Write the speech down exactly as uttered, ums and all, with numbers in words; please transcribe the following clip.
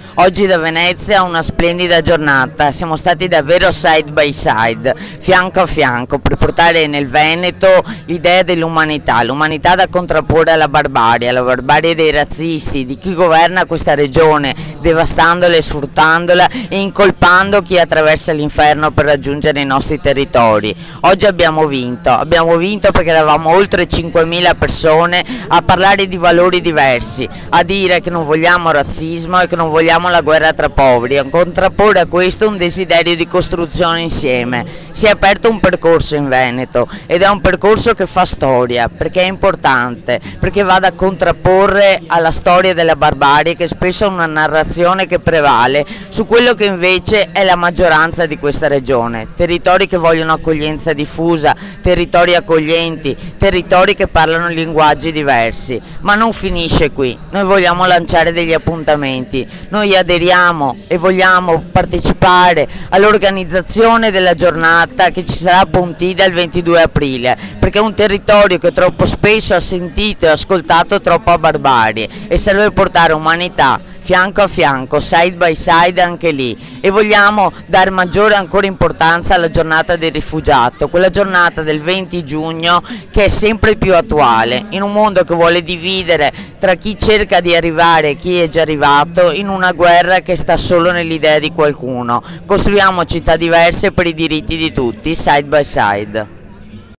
Oggi da Venezia una splendida giornata, siamo stati davvero side by side, fianco a fianco, per portare nel Veneto l'idea dell'umanità, l'umanità da contrapporre alla barbarie, alla barbarie dei razzisti, di chi governa questa regione, devastandola e sfruttandola e incolpando chi attraversa l'inferno per raggiungere i nostri territori. Oggi abbiamo vinto, abbiamo vinto perché eravamo oltre cinquemila persone a parlare di valori diversi, a dire che non vogliamo razzismo e che non vogliamo la guerra tra poveri, a contrapporre a questo un desiderio di costruzione insieme. Si è aperto un percorso in Veneto ed è un percorso che fa storia, perché è importante, perché va da contrapporre alla storia della barbarie, che spesso è una narrazione che prevale su quello che invece è la maggioranza di questa regione. Territori che vogliono accoglienza diffusa, territori accoglienti, territori che parlano linguaggi diversi, ma non finisce qui. Noi vogliamo lanciare degli appuntamenti, noi aderiamo e vogliamo partecipare all'organizzazione della giornata che ci sarà a Pontida il ventidue aprile, perché è un territorio che troppo spesso ha sentito e ascoltato troppa barbarie e serve portare umanità fianco a fianco, side by side anche lì, e vogliamo dare maggiore ancora importanza alla giornata del rifugiato, quella giornata del venti giugno che è sempre più attuale, in un mondo che vuole dividere tra chi cerca di arrivare e chi è già arrivato in una guerra che sta solo nell'idea di qualcuno. Costruiamo città diverse per i diritti di tutti, side by side.